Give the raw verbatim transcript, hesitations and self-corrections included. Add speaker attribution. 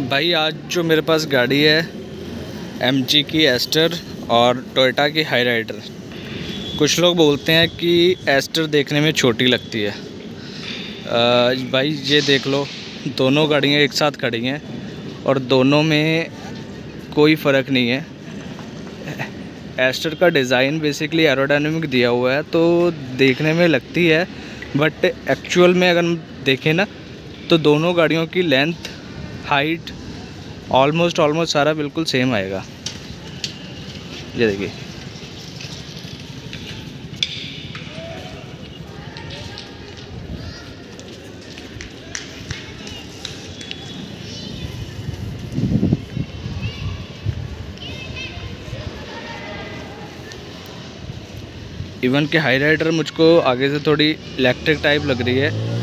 Speaker 1: भाई आज जो मेरे पास गाड़ी है एमजी की एस्टर और टोयोटा की हाई राइडर। कुछ लोग बोलते हैं कि एस्टर देखने में छोटी लगती है। आ, भाई ये देख लो, दोनों गाड़ियाँ एक साथ खड़ी हैं और दोनों में कोई फ़र्क नहीं है। एस्टर का डिज़ाइन बेसिकली एरोडायनेमिक दिया हुआ है तो देखने में लगती है, बट एक्चुअल में अगर हम देखें ना तो दोनों गाड़ियों की लेंथ, हाइट ऑलमोस्ट ऑलमोस्ट सारा बिल्कुल सेम आएगा। ये देखिए, इवन के हाई राइडर मुझको आगे से थोड़ी इलेक्ट्रिक टाइप लग रही है।